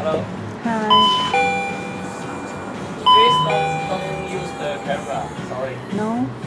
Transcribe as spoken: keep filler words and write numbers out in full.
Hello. Hi. Please don't, don't use the camera. Sorry. No.